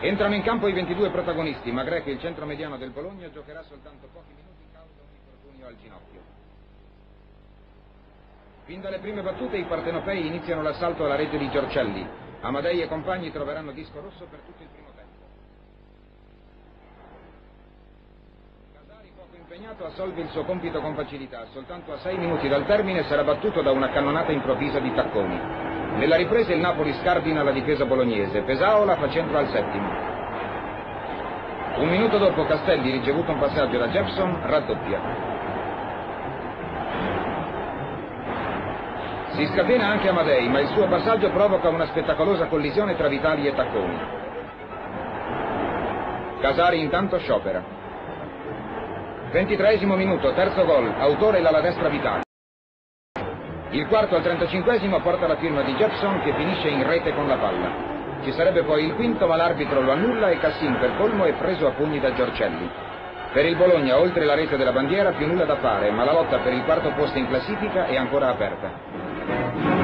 Entrano in campo i 22 protagonisti, ma Grech, il centromediano del Bologna, giocherà soltanto pochi minuti causa un infortunio al ginocchio. Fin dalle prime battute i partenopei iniziano l'assalto alla rete di Giorcelli. Amadei e compagni troveranno disco rosso per tutto il primo tempo. Casari, poco impegnato, assolve il suo compito con facilità. Soltanto a 6 minuti dal termine sarà battuto da una cannonata improvvisa di tacconi. Nella ripresa il Napoli scardina la difesa bolognese. Pesaola fa centro al settimo. Un minuto dopo Castelli, ricevuto un passaggio da Jepson, raddoppia. Si scatena anche Amadei, ma il suo passaggio provoca una spettacolosa collisione tra Vitali e Tacconi. Casari intanto sciopera. 23esimo minuto, terzo gol, autore l'ala destra Vitali. Il quarto al 35esimo porta la firma di Jepson, che finisce in rete con la palla. Ci sarebbe poi il quinto, ma l'arbitro lo annulla e Cassin per colmo è preso a pugni da Giorcelli. Per il Bologna, oltre la rete della bandiera, più nulla da fare, ma la lotta per il quarto posto in classifica è ancora aperta.